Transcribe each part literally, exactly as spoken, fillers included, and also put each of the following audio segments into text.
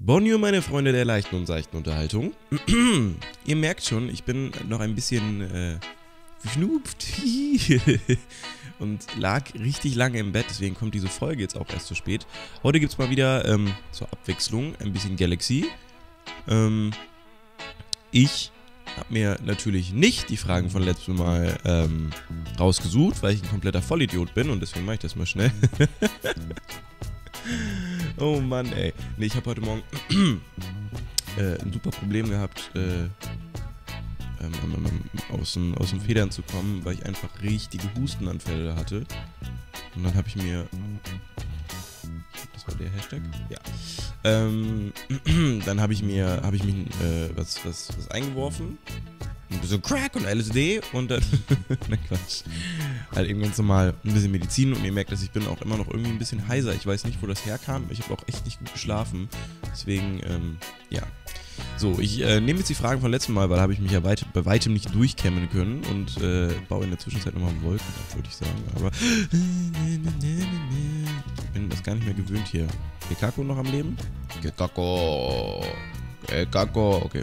Bonjour, meine Freunde der leichten und seichten Unterhaltung. Ihr merkt schon, ich bin noch ein bisschen äh, verschnupft und lag richtig lange im Bett, deswegen kommt diese Folge jetzt auch erst zu spät. Heute gibt es mal wieder ähm, zur Abwechslung ein bisschen Galaxy. Ähm, ich habe mir natürlich nicht die Fragen von letztem Mal ähm, rausgesucht, weil ich ein kompletter Vollidiot bin und deswegen mache ich das mal schnell. Oh Mann, ey. Nee, ich habe heute Morgen äh, ein super Problem gehabt, äh, ähm, ähm, aus, den, aus den Federn zu kommen, weil ich einfach richtige Hustenanfälle hatte. Und dann habe ich mir... Das war der Hashtag? Ja. Ähm, dann habe ich mir, habe ich mich äh, was, was, was eingeworfen. Ein bisschen Crack und L S D und dann, nein Quatsch, halt eben ganz normal ein bisschen Medizin und ihr merkt, dass ich bin auch immer noch irgendwie ein bisschen heiser. Ich weiß nicht, wo das herkam, ich habe auch echt nicht gut geschlafen, deswegen, ähm, ja. So, ich äh, nehme jetzt die Fragen von letztem Mal, weil da habe ich mich ja weit, bei weitem nicht durchkämmen können und äh, baue in der Zwischenzeit nochmal Wolken ab, würde ich sagen, aber ich bin das gar nicht mehr gewöhnt hier. Gekako noch am Leben? Gekako, Gekako, okay.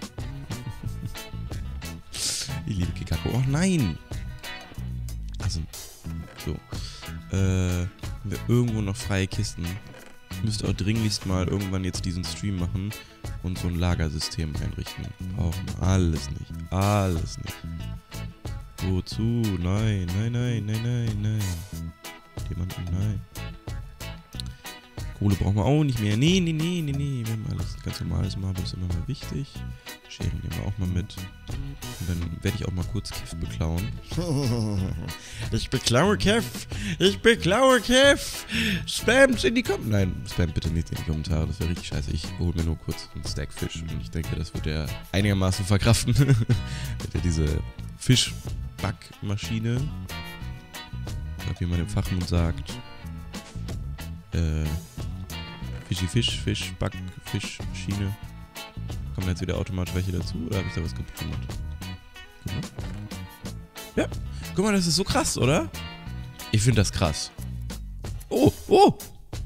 Ich liebe Kikako. Oh nein! Also, so. Äh, haben wir irgendwo noch freie Kisten? Ich müsste auch dringlichst mal irgendwann jetzt diesen Stream machen und so ein Lagersystem einrichten. Brauchen wir alles nicht. Alles nicht. Wozu? Nein, nein, nein, nein, nein, nein. Jemanden, nein. Kohle brauchen wir auch nicht mehr. Nee, nee, nee, nee, nee. Wir haben alles ganz normales Marble, ist immer mal wichtig. Scheren nehmen wir auch mal mit. Und dann werde ich auch mal kurz Kiff beklauen. Ich beklaue Kiff! Ich beklaue Kiff! Spammt in die Kommentare. Nein, spammt bitte nicht in die Kommentare. Das wäre richtig scheiße. Ich hole mir nur kurz einen Stack Fisch. Und ich denke, das wird er einigermaßen verkraften. Wird er diese Fischbackmaschine, wie man im Fachmund sagt, äh, Fischi Fisch, Fisch, Back, Fisch, Schiene. Kommt jetzt wieder automatisch welche dazu oder habe ich da was kaputt gemacht? Guck mal. Ja, guck mal, das ist so krass, oder? Ich finde das krass. Oh, oh!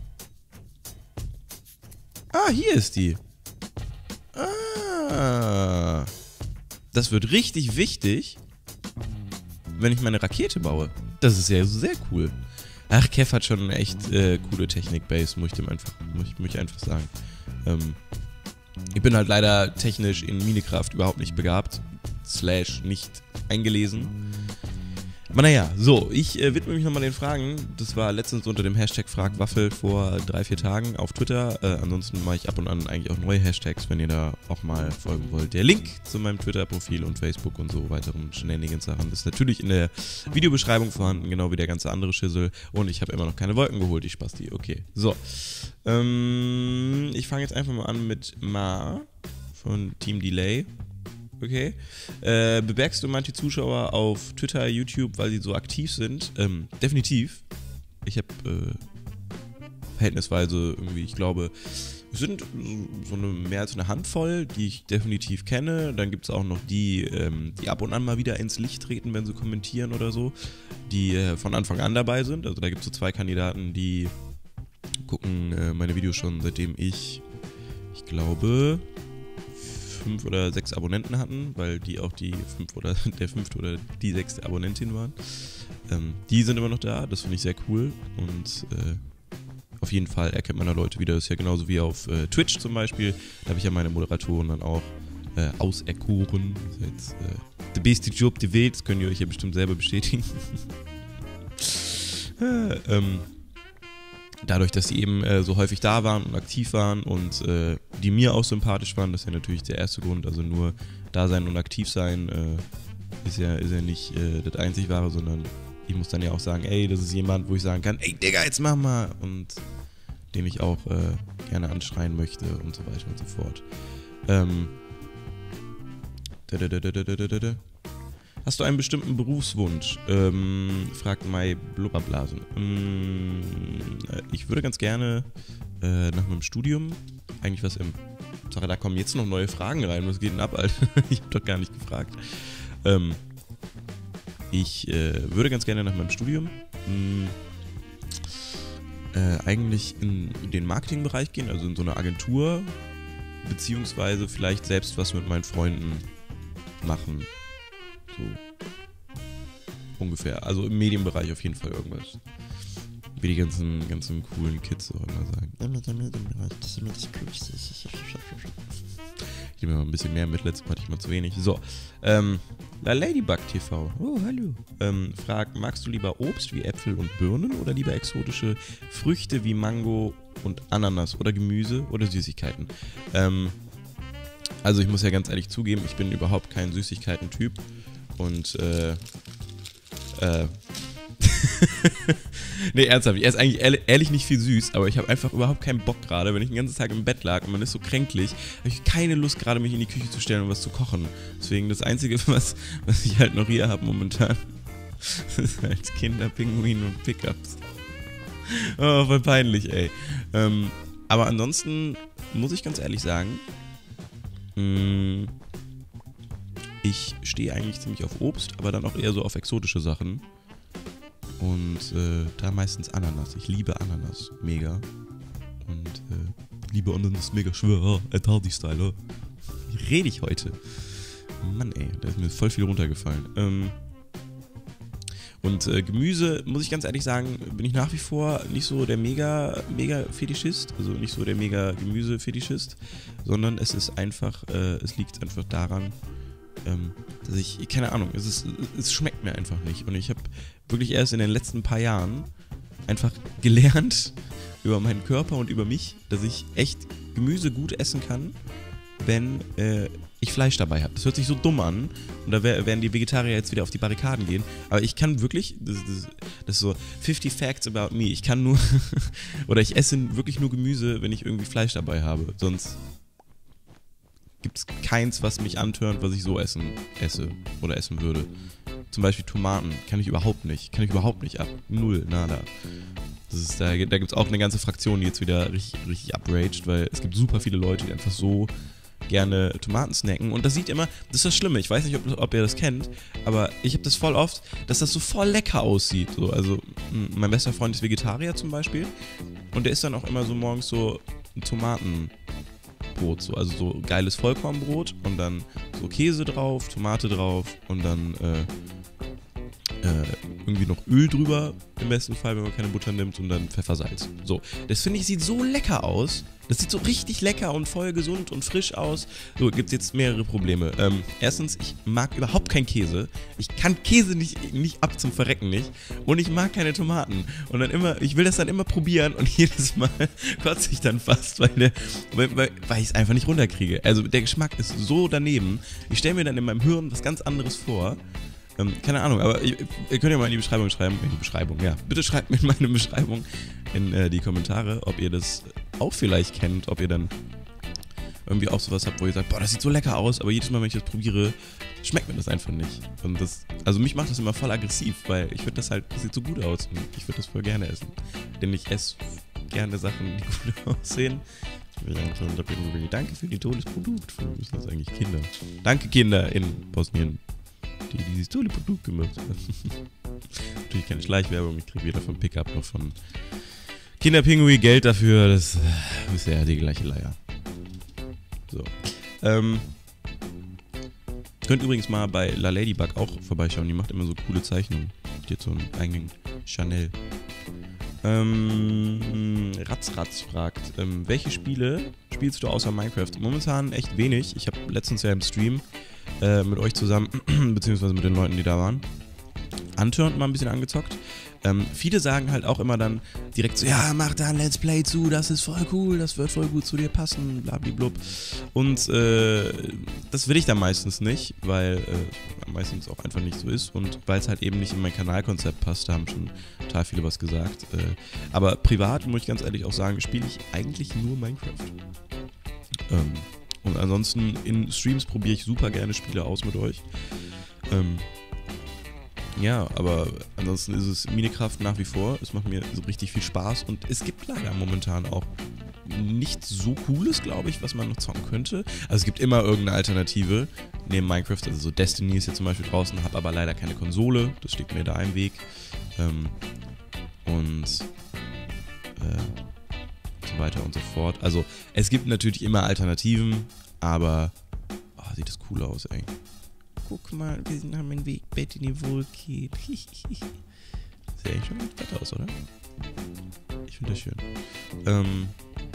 Ah, hier ist die. Ah. Das wird richtig wichtig, wenn ich meine Rakete baue. Das ist ja sehr cool. Ach, Kev hat schon eine echt äh, coole Technik-Base, muss ich dem einfach, muss ich, muss ich einfach sagen. Ähm, ich bin halt leider technisch in Minecraft überhaupt nicht begabt, slash nicht eingelesen. Aber naja, so, ich äh, widme mich nochmal den Fragen. Das war letztens unter dem Hashtag Fragwaffel vor drei, vier Tagen auf Twitter. Äh, ansonsten mache ich ab und an eigentlich auch neue Hashtags, wenn ihr da auch mal folgen wollt. Der Link zu meinem Twitter-Profil und Facebook und so weiteren Shenanigans-Sachen ist natürlich in der Videobeschreibung vorhanden, genau wie der ganze andere Schissel. Und ich habe immer noch keine Wolken geholt, die Spasti. Okay, so. Ähm, ich fange jetzt einfach mal an mit Ma von Team Delay. Okay. Äh, bemerkst du manche Zuschauer auf Twitter, YouTube, weil sie so aktiv sind? Ähm, definitiv. Ich habe äh, verhältnisweise irgendwie, ich glaube, es sind so eine, mehr als eine Handvoll, die ich definitiv kenne. Dann gibt es auch noch die, ähm, die ab und an mal wieder ins Licht treten, wenn sie kommentieren oder so, die äh, von Anfang an dabei sind. Also da gibt es so zwei Kandidaten, die gucken äh, meine Videos schon seitdem ich, ich glaube... fünf oder sechs Abonnenten hatten, weil die auch die fünf oder der fünfte oder die sechste Abonnentin waren. Ähm, die sind immer noch da, das finde ich sehr cool und äh, auf jeden Fall erkennt man da Leute wieder. Das ist ja genauso wie auf äh, Twitch zum Beispiel. Da habe ich ja meine Moderatoren dann auch äh, auserkoren. Das ist jetzt äh, der beste Job der Welt, das könnt ihr euch ja bestimmt selber bestätigen. äh, ähm, Dadurch, dass sie eben äh, so häufig da waren und aktiv waren und äh, die mir auch sympathisch waren, das ist ja natürlich der erste Grund, also nur da sein und aktiv sein äh, ist, ja, ist ja nicht äh, das einzig Wahre, sondern ich muss dann ja auch sagen, ey, das ist jemand, wo ich sagen kann, ey Digga, jetzt mach mal und dem ich auch äh, gerne anschreien möchte und so weiter und so fort. Ähm, da, da, da, da, da, da, da. Hast du einen bestimmten Berufswunsch? Ähm, fragt Mai Blubberblasen. Ähm, ich würde ganz gerne äh, nach meinem Studium eigentlich was im... Sache, da kommen jetzt noch neue Fragen rein. Was geht denn ab, Alter? Ich habe doch gar nicht gefragt. Ähm, ich äh, würde ganz gerne nach meinem Studium mh, äh, eigentlich in den Marketingbereich gehen, also in so eine Agentur, beziehungsweise vielleicht selbst was mit meinen Freunden machen. So ungefähr. Also im Medienbereich auf jeden Fall irgendwas. Wie die ganzen, ganzen coolen Kids auch immer sagen. Ja, mit der Medienbereich, das ist immer das Coolste. Ich nehme mal ein bisschen mehr mit, letztes Mal hatte ich mal zu wenig. So, ähm, La Ladybug T V. Oh, hallo. Ähm, fragt, magst du lieber Obst wie Äpfel und Birnen oder lieber exotische Früchte wie Mango und Ananas oder Gemüse oder Süßigkeiten? Ähm, also ich muss ja ganz ehrlich zugeben, ich bin überhaupt kein Süßigkeiten-Typ und, äh, äh, nee, ernsthaft, er ist eigentlich ehrlich, ehrlich nicht viel süß, aber ich habe einfach überhaupt keinen Bock gerade, wenn ich den ganzen Tag im Bett lag und man ist so kränklich, habe ich keine Lust gerade mich in die Küche zu stellen und was zu kochen. Deswegen das Einzige, was, was ich halt noch hier habe momentan, ist halt Kinderpinguin und Pickups. Oh, voll peinlich, ey. Ähm, aber ansonsten muss ich ganz ehrlich sagen, mh, ich stehe eigentlich ziemlich auf Obst, aber dann auch eher so auf exotische Sachen. Und äh, da meistens Ananas. Ich liebe Ananas. Mega. Und äh, liebe Ananas mega schwer. Ed Hardy-Style. Wie rede ich heute? Mann, ey. Da ist mir voll viel runtergefallen. Ähm, und äh, Gemüse, muss ich ganz ehrlich sagen, bin ich nach wie vor nicht so der mega, mega Fetischist. Also nicht so der mega Gemüse-Fetischist. Sondern es ist einfach, äh, es liegt einfach daran, ähm, dass ich, keine Ahnung, es, ist, es schmeckt mir einfach nicht. Und ich habe wirklich erst in den letzten paar Jahren einfach gelernt über meinen Körper und über mich, dass ich echt Gemüse gut essen kann, wenn äh, ich Fleisch dabei habe. Das hört sich so dumm an und da wär, werden die Vegetarier jetzt wieder auf die Barrikaden gehen. Aber ich kann wirklich, das, das, das ist so fifty Facts about me, ich kann nur, oder ich esse wirklich nur Gemüse, wenn ich irgendwie Fleisch dabei habe. Sonst gibt es keins, was mich antörnt, was ich so essen esse oder essen würde. Zum Beispiel Tomaten kann ich überhaupt nicht. Kann ich überhaupt nicht ab. Null, nada. Das ist, da da gibt es auch eine ganze Fraktion, die jetzt wieder richtig, richtig upraged, weil es gibt super viele Leute, die einfach so gerne Tomaten snacken. Und das sieht immer, das ist das Schlimme, ich weiß nicht, ob, ob ihr das kennt, aber ich habe das voll oft, dass das so voll lecker aussieht. So, also mein bester Freund ist Vegetarier zum Beispiel und der isst dann auch immer so morgens so Tomatenbrot, so, also so geiles Vollkornbrot und dann so Käse drauf, Tomate drauf und dann äh, Äh, irgendwie noch Öl drüber, im besten Fall, wenn man keine Butter nimmt und dann Pfeffersalz. So, das finde ich, sieht so lecker aus. Das sieht so richtig lecker und voll gesund und frisch aus. So, gibt es jetzt mehrere Probleme. Ähm, erstens, ich mag überhaupt keinen Käse. Ich kann Käse nicht, nicht ab zum Verrecken nicht. Und ich mag keine Tomaten. Und dann immer, ich will das dann immer probieren und jedes Mal kotze ich dann fast, weil, der, weil, weil, weil ich es einfach nicht runterkriege. Also der Geschmack ist so daneben. Ich stelle mir dann in meinem Hirn was ganz anderes vor. Ähm, keine Ahnung, aber ihr, ihr könnt ja mal in die Beschreibung schreiben, in die Beschreibung, ja. Bitte schreibt mir in meine Beschreibung in äh, die Kommentare, ob ihr das auch vielleicht kennt, ob ihr dann irgendwie auch sowas habt, wo ihr sagt, boah, das sieht so lecker aus, aber jedes Mal, wenn ich das probiere, schmeckt mir das einfach nicht. Und das, also mich macht das immer voll aggressiv, weil ich finde das halt, das sieht so gut aus und ich würde das voll gerne essen. Denn ich esse gerne Sachen, die gut aussehen. Danke für die tolles Produkt. Für mich sind das eigentlich Kinder. Danke Kinder in Bosnien, die dieses tolle Produkt gemacht haben. Natürlich keine Schleichwerbung, ich kriege weder von Pickup noch von Kinderpinguin Geld dafür, das ist ja die gleiche Leier. So. Ähm, könnt übrigens mal bei La Ladybug auch vorbeischauen, die macht immer so coole Zeichnungen. Die hat so einen eigenen Chanel. Ähm, Ratzratz fragt, ähm, welche Spiele spielst du außer Minecraft? Momentan echt wenig. Ich habe letztens ja im Stream äh, mit euch zusammen, beziehungsweise mit den Leuten, die da waren, Unturned mal ein bisschen angezockt. Ähm, viele sagen halt auch immer dann direkt so, ja, mach da ein Let's Play zu, das ist voll cool, das wird voll gut zu dir passen, blablablub. Und äh, das will ich dann meistens nicht, weil äh, meistens auch einfach nicht so ist und weil es halt eben nicht in mein Kanalkonzept passt, da haben schon total viele was gesagt. Äh, aber privat, muss ich ganz ehrlich auch sagen, spiele ich eigentlich nur Minecraft. Ähm, und ansonsten in Streams probiere ich super gerne Spiele aus mit euch. Ähm, Ja, aber ansonsten ist es Minecraft nach wie vor. Es macht mir so richtig viel Spaß und es gibt leider momentan auch nichts so Cooles, glaube ich, was man noch zocken könnte. Also es gibt immer irgendeine Alternative neben Minecraft. Also so Destiny ist jetzt zum Beispiel draußen, habe aber leider keine Konsole. Das steht mir da im Weg. Ähm, und äh, so weiter und so fort. Also es gibt natürlich immer Alternativen, aber oh, sieht das cool aus, ey. Guck mal, wir sind, haben ein Wegbett in die Wolke. Sieht eigentlich schon ganz fett aus, oder? Ich finde das schön. Ähm,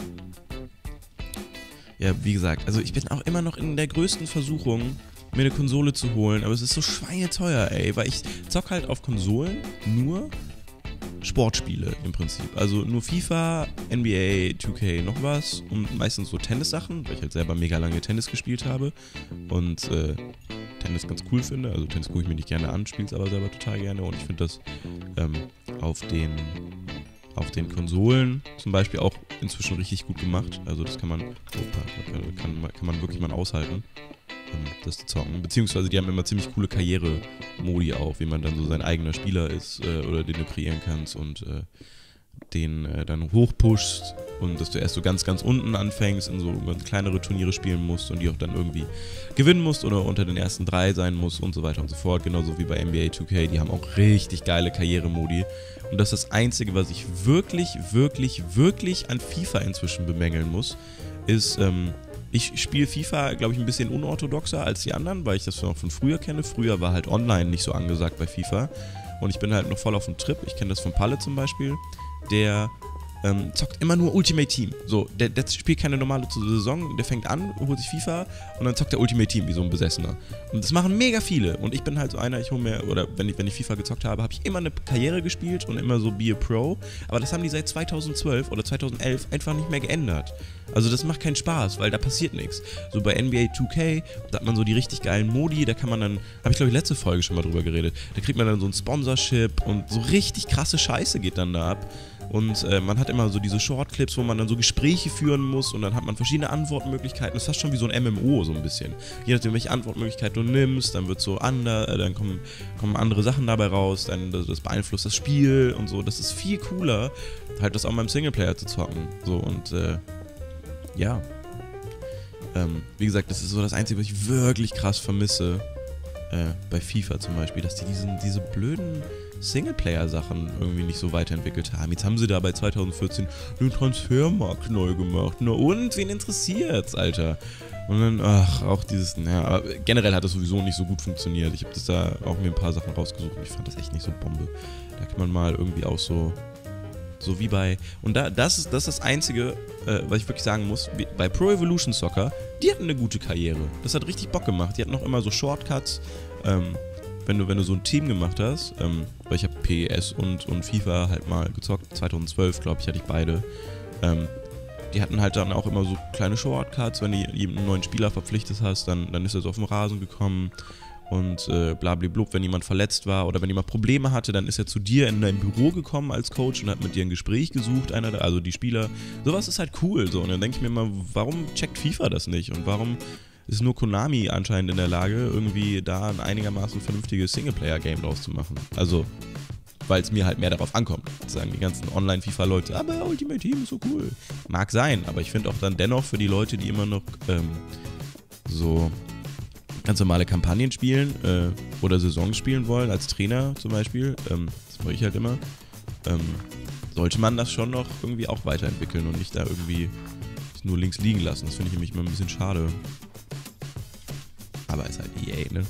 ja, wie gesagt, also ich bin auch immer noch in der größten Versuchung, mir eine Konsole zu holen, aber es ist so schweineteuer, ey, weil ich zock halt auf Konsolen nur Sportspiele im Prinzip. Also nur FIFA, N B A, zwei K, noch was und meistens so Tennissachen, weil ich halt selber mega lange Tennis gespielt habe und äh, Tennis ganz cool finde. Also Tennis gucke ich mir nicht gerne an, spiele es aber selber total gerne und ich finde das ähm, auf den auf den Konsolen zum Beispiel auch inzwischen richtig gut gemacht. Also das kann man, opa, kann, kann, kann man wirklich mal aushalten, ähm, das zu zocken. Beziehungsweise die haben immer ziemlich coole Karriere-Modi auch, wie man dann so sein eigener Spieler ist äh, oder den du kreieren kannst und äh, den äh, dann hochpushst und dass du erst so ganz, ganz unten anfängst, in so ganz kleinere Turniere spielen musst und die auch dann irgendwie gewinnen musst oder unter den ersten drei sein musst und so weiter und so fort. Genauso wie bei N B A zwei K, die haben auch richtig geile Karrieremodi. Und das ist das Einzige, was ich wirklich, wirklich, wirklich an FIFA inzwischen bemängeln muss, ist, ähm, ich spiele FIFA, glaube ich, ein bisschen unorthodoxer als die anderen, weil ich das noch von früher kenne. Früher war halt online nicht so angesagt bei FIFA und ich bin halt noch voll auf dem Trip. Ich kenne das von Palle zum Beispiel, der ähm, zockt immer nur Ultimate Team. So, der, der spielt keine normale Saison, der fängt an, holt sich FIFA und dann zockt der Ultimate Team wie so ein Besessener. Und das machen mega viele. Und ich bin halt so einer, ich hole mir, oder wenn ich, wenn ich FIFA gezockt habe, habe ich immer eine Karriere gespielt und immer so Be a Pro. Aber das haben die seit zweitausendzwölf oder zweitausendelf einfach nicht mehr geändert. Also das macht keinen Spaß, weil da passiert nichts. So bei N B A zwei K, da hat man so die richtig geilen Modi, da kann man dann, habe ich glaube ich letzte Folge schon mal drüber geredet, da kriegt man dann so ein Sponsorship und so richtig krasse Scheiße geht dann da ab. Und äh, man hat immer so diese Shortclips, wo man dann so Gespräche führen muss und dann hat man verschiedene Antwortmöglichkeiten. Das ist fast schon wie so ein M M O so ein bisschen. Je nachdem, welche Antwortmöglichkeit du nimmst, dann wird so ander, äh, dann kommen, kommen andere Sachen dabei raus, dann das, das beeinflusst das Spiel und so. Das ist viel cooler, halt das auch mal im Singleplayer zu zocken. So und äh, ja. Ähm, wie gesagt, das ist so das Einzige, was ich wirklich krass vermisse. Äh, bei FIFA zum Beispiel, dass die diesen, diese blöden Singleplayer-Sachen irgendwie nicht so weiterentwickelt haben. Jetzt haben sie da bei zweitausendvierzehn den Transfermarkt neu gemacht. Na und? Wen interessiert's, Alter? Und dann, ach, auch dieses, naja, aber generell hat das sowieso nicht so gut funktioniert. Ich habe das da auch mir ein paar Sachen rausgesucht und ich fand das echt nicht so Bombe. Da kann man mal irgendwie auch so, so wie bei, und da, das ist das, ist das Einzige, äh, was ich wirklich sagen muss, wie, bei Pro Evolution Soccer, die hatten eine gute Karriere. Das hat richtig Bock gemacht. Die hatten auch immer so Shortcuts, ähm, wenn du, wenn du so ein Team gemacht hast, ähm, weil ich habe P E S und, und FIFA halt mal gezockt, zweitausendzwölf, glaube ich, hatte ich beide, ähm, die hatten halt dann auch immer so kleine Shortcuts, wenn du einen neuen Spieler verpflichtet hast, dann, dann ist er so auf den Rasen gekommen und äh, blablablub, wenn jemand verletzt war oder wenn jemand Probleme hatte, dann ist er zu dir in dein Büro gekommen als Coach und hat mit dir ein Gespräch gesucht, einer, der, also die Spieler, sowas ist halt cool, so, und dann denke ich mir mal, warum checkt FIFA das nicht und warum ist nur Konami anscheinend in der Lage, irgendwie da ein einigermaßen vernünftiges Singleplayer-Game draus zu machen. Also, weil es mir halt mehr darauf ankommt. Das sagen die ganzen Online-FIFA-Leute, aber Ultimate Team ist so cool. Mag sein, aber ich finde auch dann dennoch für die Leute, die immer noch ähm, so ganz normale Kampagnen spielen äh, oder Saisons spielen wollen, als Trainer zum Beispiel, ähm, das mache ich halt immer, ähm, sollte man das schon noch irgendwie auch weiterentwickeln und nicht da irgendwie nur links liegen lassen. Das finde ich nämlich immer ein bisschen schade. Aber ist halt E A, ne?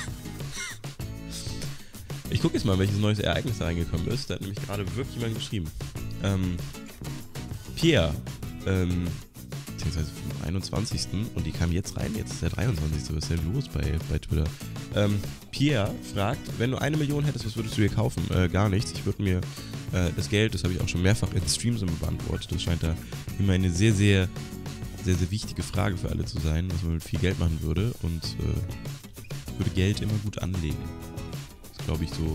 Ich gucke jetzt mal, welches neues Ereignis da reingekommen ist. Da hat nämlich gerade wirklich jemand geschrieben. Ähm, Pierre, ähm, beziehungsweise vom einundzwanzigsten und die kam jetzt rein, jetzt ist der dreiundzwanzigste Was ist denn los bei, bei Twitter? Ähm, Pierre fragt, wenn du eine Million hättest, was würdest du dir kaufen? Äh, gar nichts. Ich würde mir äh, das Geld, das habe ich auch schon mehrfach in Streams immer beantwortet, das scheint da immer eine sehr, sehr sehr, sehr wichtige Frage für alle zu sein, was man mit viel Geld machen würde, und äh, würde Geld immer gut anlegen. Das ist, glaube ich, so,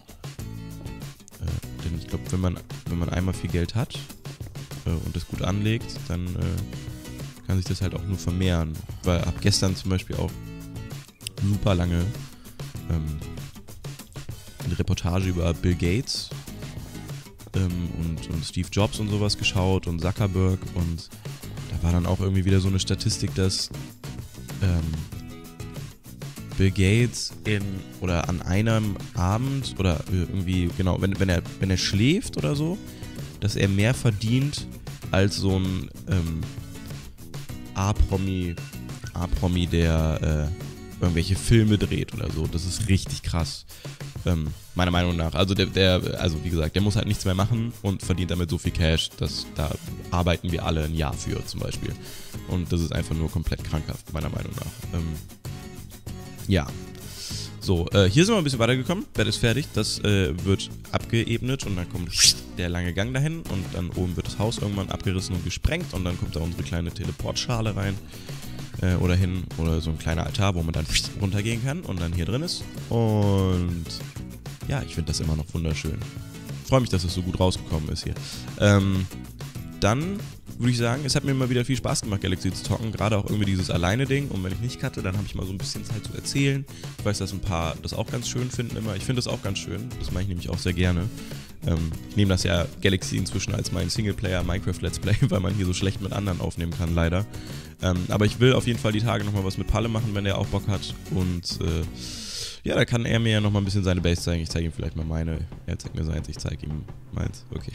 äh, denn ich glaube, wenn man, wenn man einmal viel Geld hat äh, und das gut anlegt, dann äh, kann sich das halt auch nur vermehren, weil ab gestern zum Beispiel auch super lange ähm, eine Reportage über Bill Gates ähm, und, und Steve Jobs und sowas geschaut und Zuckerberg, und da war dann auch irgendwie wieder so eine Statistik, dass ähm, Bill Gates in oder an einem Abend oder irgendwie, genau, wenn, wenn er wenn er schläft oder so, dass er mehr verdient als so ein ähm, A-Promi, A-Promi, der äh, irgendwelche Filme dreht oder so. Das ist richtig krass. Ähm, meiner Meinung nach. Also der, der, also wie gesagt, der muss halt nichts mehr machen und verdient damit so viel Cash, dass da arbeiten wir alle ein Jahr für zum Beispiel. Und das ist einfach nur komplett krankhaft, meiner Meinung nach. Ähm, ja. So, äh, hier sind wir ein bisschen weitergekommen. Bett ist fertig. Das äh, wird abgeebnet und dann kommt der lange Gang dahin und dann oben wird das Haus irgendwann abgerissen und gesprengt und dann kommt da unsere kleine Teleportschale rein. Äh, oder hin, oder so ein kleiner Altar, wo man dann runtergehen kann und dann hier drin ist. Und ja, ich finde das immer noch wunderschön. Freue mich, dass es so gut rausgekommen ist hier. Ähm, dann würde ich sagen, es hat mir immer wieder viel Spaß gemacht, Galaxy zu zocken. Gerade auch irgendwie dieses Alleine-Ding. Und wenn ich nicht cutte, dann habe ich mal so ein bisschen Zeit zu erzählen. Ich weiß, dass ein paar das auch ganz schön finden immer. Ich finde das auch ganz schön. Das mache ich nämlich auch sehr gerne. Ähm, ich nehme das ja Galaxy inzwischen als mein Singleplayer-Minecraft-Let's Play, weil man hier so schlecht mit anderen aufnehmen kann, leider. Ähm, aber ich will auf jeden Fall die Tage nochmal was mit Palle machen, wenn der auch Bock hat. Und äh, ja, da kann er mir ja nochmal ein bisschen seine Base zeigen. Ich zeige ihm vielleicht mal meine. Er zeigt mir seins, ich zeige ihm meins. Okay.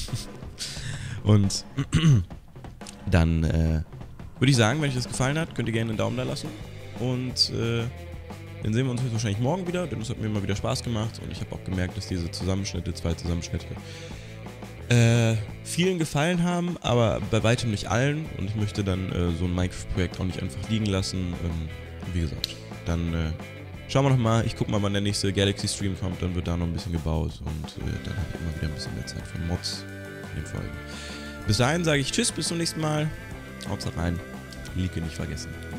Und dann äh, würde ich sagen, wenn euch das gefallen hat, könnt ihr gerne einen Daumen da lassen. Und äh, dann sehen wir uns wahrscheinlich morgen wieder, denn es hat mir immer wieder Spaß gemacht. Und ich habe auch gemerkt, dass diese Zusammenschnitte, zwei Zusammenschnitte, äh, vielen gefallen haben, aber bei weitem nicht allen. Und ich möchte dann äh, so ein Minecraft-Projekt auch nicht einfach liegen lassen. Ähm, wie gesagt, dann äh, schauen wir nochmal. Ich gucke mal, wann der nächste Galaxy-Stream kommt. Dann wird da noch ein bisschen gebaut. Und äh, dann habe ich immer wieder ein bisschen mehr Zeit für Mods in den Folgen. Bis dahin sage ich Tschüss, bis zum nächsten Mal. Haut's rein. Like nicht vergessen.